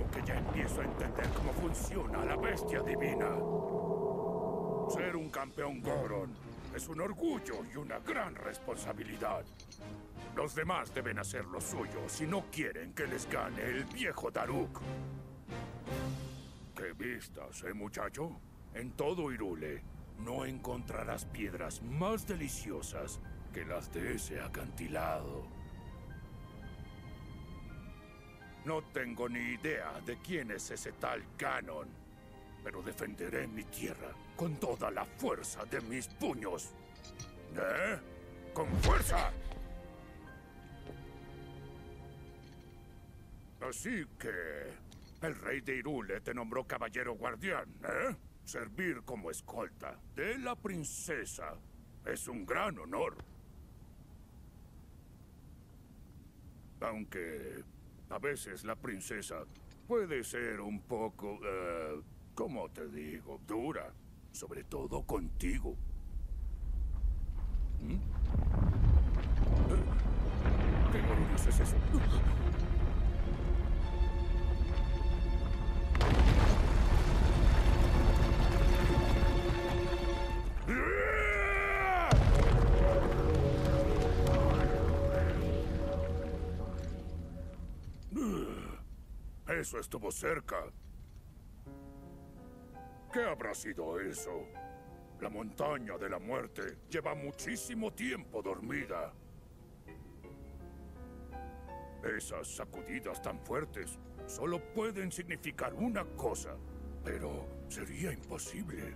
Creo que ya empiezo a entender cómo funciona la bestia divina. Ser un campeón Goron es un orgullo y una gran responsabilidad. Los demás deben hacer lo suyo si no quieren que les gane el viejo Daruk. ¿Qué vistas, muchacho? En todo Hyrule no encontrarás piedras más deliciosas que las de ese acantilado. No tengo ni idea de quién es ese tal Ganon, pero defenderé mi tierra con toda la fuerza de mis puños. ¿Eh? ¡Con fuerza! Así que el rey de Hyrule te nombró caballero guardián, ¿eh? Servir como escolta de la princesa es un gran honor. Aunque a veces la princesa puede ser un poco, ¿cómo te digo? Dura, sobre todo contigo. ¿Mm? ¿Qué demonios es eso? Eso estuvo cerca. ¿Qué habrá sido eso? La montaña de la muerte lleva muchísimo tiempo dormida. Esas sacudidas tan fuertes solo pueden significar una cosa, pero sería imposible.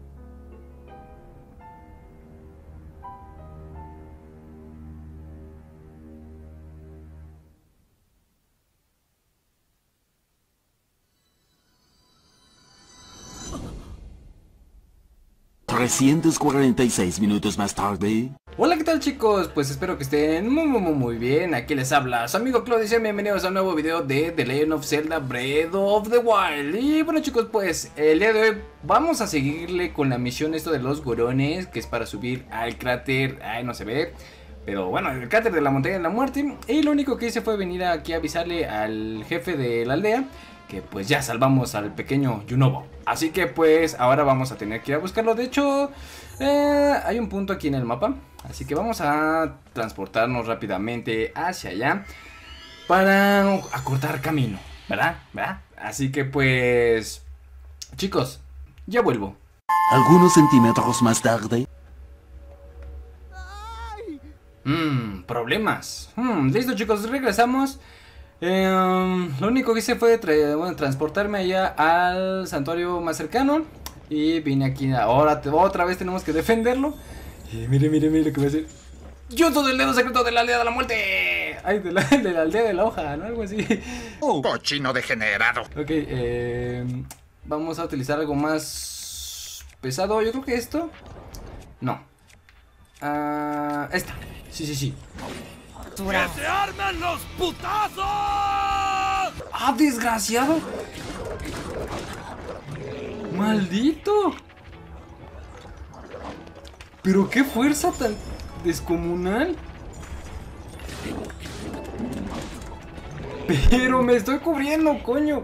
$346 más tarde. Hola, ¿qué tal, chicos? Pues espero que estén muy bien. Aquí les habla su amigo Claudio y sean bienvenidos a un nuevo video de The Legend of Zelda Breath of the Wild. Y bueno, chicos, pues el día de hoy vamos a seguirle con la misión esto de los Gorones, que es para subir al cráter. Ay, no se ve, pero bueno, el cráter de la montaña de la muerte. Y lo único que hice fue venir aquí a avisarle al jefe de la aldea que pues ya salvamos al pequeño Yunobo. Así que pues ahora vamos a tener que ir a buscarlo. De hecho, hay un punto aquí en el mapa, así que vamos a transportarnos rápidamente hacia allá para acortar camino, ¿verdad? Así que pues, chicos, ya vuelvo. Algunos centímetros más tarde. Problemas. Listo, chicos, regresamos. Lo único que hice fue transportarme allá al santuario más cercano. Y vine aquí. Ahora otra vez tenemos que defenderlo. Y mire lo que voy a hacer. Yo soy el dedo secreto de la aldea de la muerte. Ay, de la aldea de la hoja, ¿no? Algo así. ¡Cochino degenerado! Ok, vamos a utilizar algo más pesado. Yo creo que esto. No. Esta. Sí. ¡Que se armen los putazos! ¡Ah, desgraciado! ¡Maldito! ¿Pero qué fuerza tan descomunal? ¡Pero me estoy cubriendo, coño!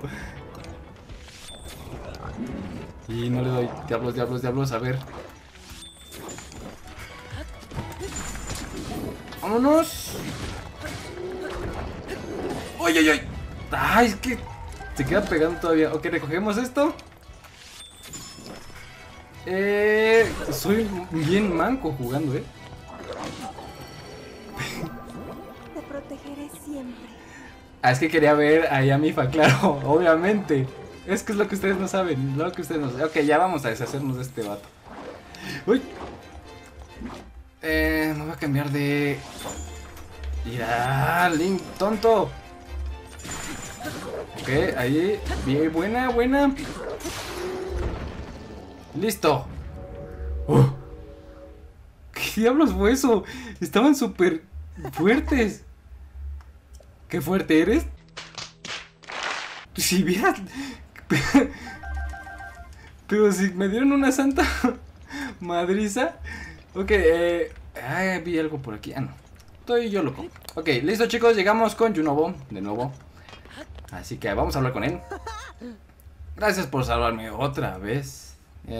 Y no le doy. Diablos, a ver. ¡Vámonos! ¡Ay! ¡Ay, es que se queda pegando todavía! Ok, recogemos esto. Soy bien manco jugando, Te protegeré siempre. Es que quería ver ahí a Mifa, claro, obviamente. Es que es lo que ustedes no saben, Ok, ya vamos a deshacernos de este vato. ¡Uy! Me voy a cambiar de... ¡Mira, Link, tonto! Ok, ahí, bien, buena. ¡Listo! ¿Qué diablos fue eso? Estaban súper fuertes. ¿Qué fuerte eres? Si vieras... Pero si me dieron una santa madriza. Ok, vi algo por aquí. No. Estoy yo loco. Ok, listo, chicos, llegamos con Yunobo. De nuevo. Así que vamos a hablar con él. Gracias por salvarme otra vez.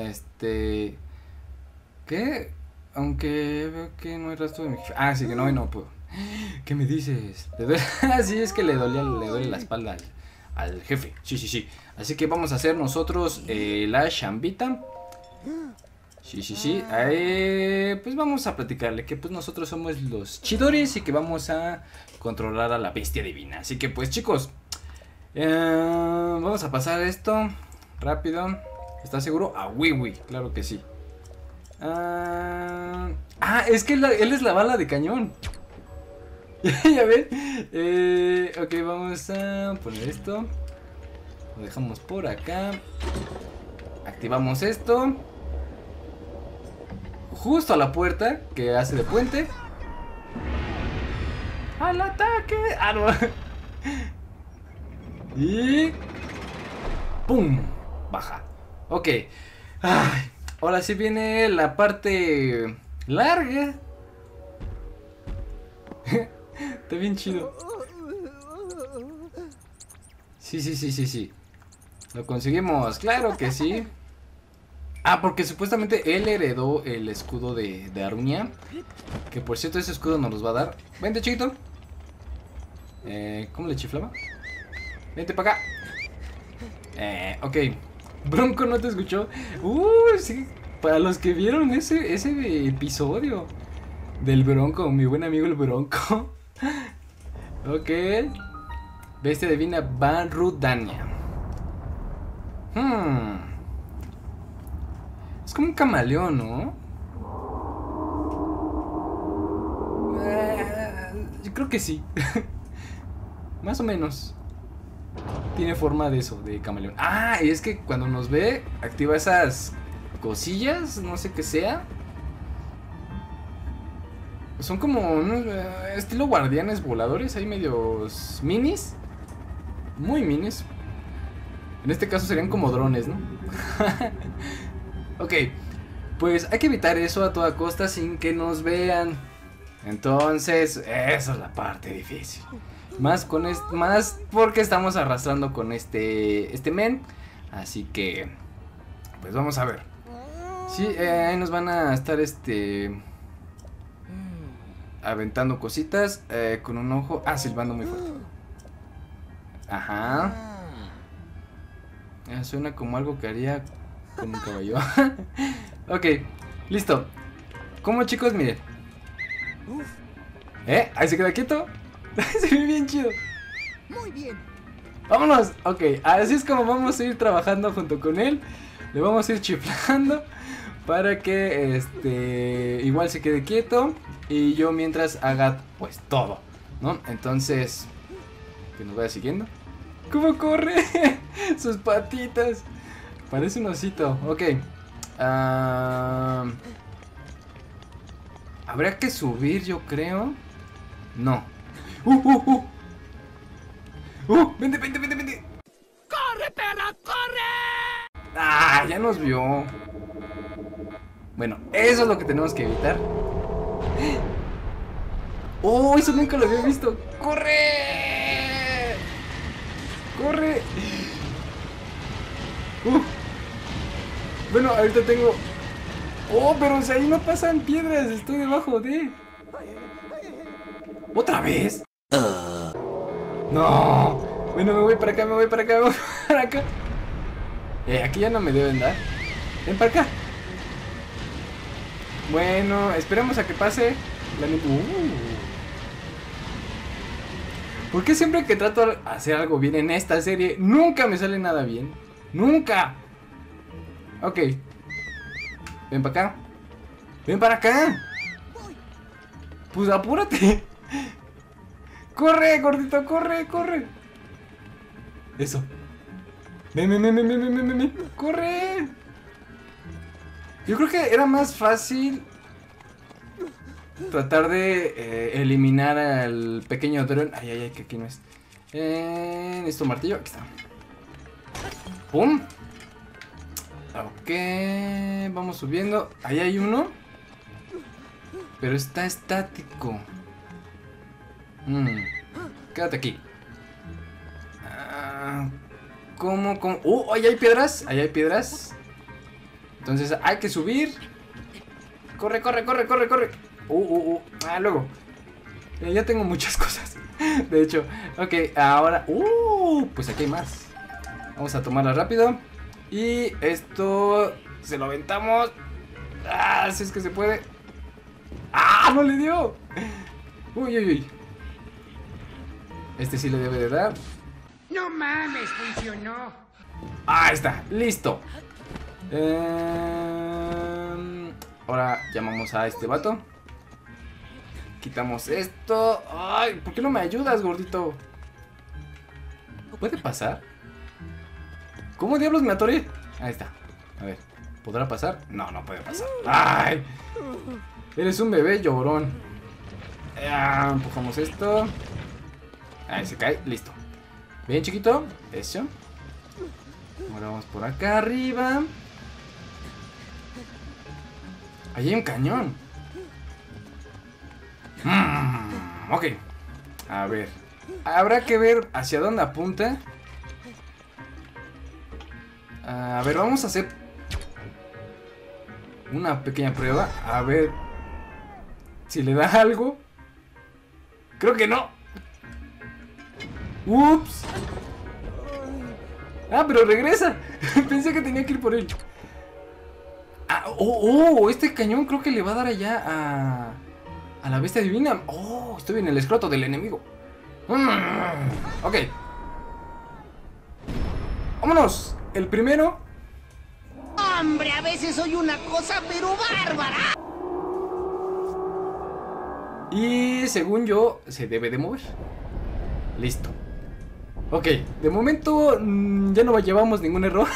¿Qué? Aunque veo que no hay rastro de mi jefe. Ah, sí que no puedo. ¿Qué me dices? Sí, es que le duele la espalda al jefe. Sí. Así que vamos a hacer nosotros la chambita. Sí. Pues vamos a platicarle que pues nosotros somos los Chidoris y que vamos a controlar a la bestia divina. Así que pues chicos, vamos a pasar esto rápido. ¿Estás seguro? A Wiwi, claro que sí. Es que él es la bala de cañón. Ya ven. Ok, vamos a poner esto. Lo dejamos por acá. Activamos esto. Justo a la puerta que hace de puente. ¡Al ataque! ¡Ah, no! Y... ¡pum! Baja. Ok. Ay, ahora sí viene la parte larga. Está bien chido. Sí. Lo conseguimos, claro que sí. Porque supuestamente él heredó el escudo de Arunia. Que por cierto ese escudo nos los va a dar. Vente, chiquito. ¿Cómo le chiflaba? Vente para acá. Ok. Bronco no te escuchó. Sí. Para los que vieron ese episodio del Bronco, mi buen amigo el Bronco. Ok. Bestia divina Banrudania. Es como un camaleón, ¿no? Yo creo que sí. Más o menos. Tiene forma de eso, de camaleón. Y es que cuando nos ve, activa esas cosillas, no sé qué sea. Son como unos estilo guardianes voladores, ahí medios minis. Muy minis. En este caso serían como drones, ¿no? Ok, pues hay que evitar eso a toda costa sin que nos vean. Entonces, esa es la parte difícil. Más porque estamos arrastrando con este men. Así que, pues vamos a ver. Sí, ahí nos van a estar aventando cositas con un ojo. Silbando muy fuerte. Ajá. Suena como algo que haría con un caballo. Ok, listo. ¿Cómo, chicos? Miren. Ahí se queda quieto. Se ve bien chido. Muy bien. Vámonos. Ok, así es como vamos a ir trabajando junto con él. Le vamos a ir chiflando para que igual se quede quieto. Y yo mientras haga pues todo, ¿no? Entonces, que nos vaya siguiendo. ¿Cómo corre? Sus patitas. Parece un osito. Ok. Habría que subir, yo creo. No. Vente. ¡Corre, perra, corre! Ya nos vio. Bueno, eso es lo que tenemos que evitar. Eso nunca lo había visto. ¡Corre! ¡Corre! Bueno, ahorita tengo... pero si ahí no pasan piedras. Estoy debajo de... ¿Otra vez? No. Bueno, me voy para acá. Aquí ya no me deben dar. Ven para acá. Bueno, esperemos a que pase la... ¿Por qué siempre que trato de hacer algo bien en esta serie nunca me sale nada bien? ¡Nunca! Ok. Ven para acá. Ven para acá. Pues apúrate. Corre, gordito, corre. Eso. Ven. Corre. Yo creo que era más fácil tratar de eliminar al pequeño dron. Ay, que aquí no es. Necesito un martillo. Aquí está. ¡Pum! Ok, vamos subiendo. Ahí hay uno. Pero está estático. Quédate aquí. ¿Cómo? Ahí hay piedras. Ahí hay piedras. Entonces hay que subir. Corre, corre, corre, corre, corre. Luego. Ya tengo muchas cosas. De hecho. Ok, ahora. Pues aquí hay más. Vamos a tomarla rápido. Y esto se lo aventamos. Si es que se puede. No le dio. Uy. Este sí le debe de dar. No mames, funcionó. Ahí está, listo. Ahora llamamos a este vato. Quitamos esto. Ay, ¿por qué no me ayudas, gordito? ¿Puede pasar? ¿Cómo diablos me atoré? Ahí está. A ver, ¿podrá pasar? No, no puede pasar. ¡Ay! Eres un bebé llorón. Empujamos esto. Ahí se cae, listo. Bien, chiquito. Eso. Ahora vamos por acá arriba. Ahí hay un cañón. Ok. A ver. Habrá que ver hacia dónde apunta. A ver, vamos a hacer una pequeña prueba. A ver si le da algo. Creo que no. Ups. Pero regresa. Pensé que tenía que ir por él. Este cañón creo que le va a dar allá a la bestia divina. Estoy en el escroto del enemigo. Ok. Vámonos. El primero. Hombre, a veces soy una cosa pero bárbara. Y según yo, se debe de mover. Listo. Ok, de momento ya no llevamos ningún error.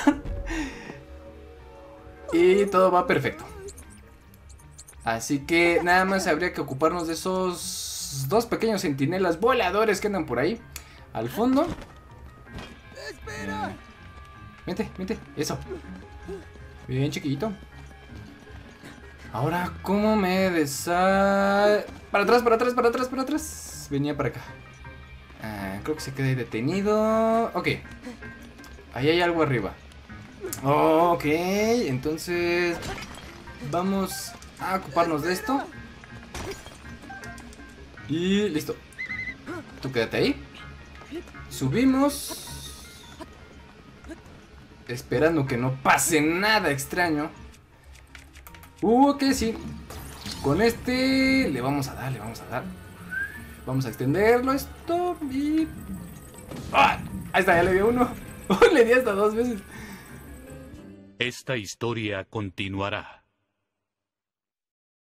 Y todo va perfecto. Así que nada más habría que ocuparnos de esos dos pequeños centinelas voladores que andan por ahí al fondo. Espera. Vente, eso. Bien, chiquito. Ahora, ¿cómo me Para atrás. Venía para acá. Creo que se queda ahí detenido. Ok. Ahí hay algo arriba. Ok, entonces vamos a ocuparnos de esto. Y listo. Tú quédate ahí. Subimos. Esperando que no pase nada extraño. Ok, sí. Con este le vamos a dar. Vamos a extenderlo esto y... Ahí está, ya le di uno. Le di hasta 2 veces. Esta historia continuará.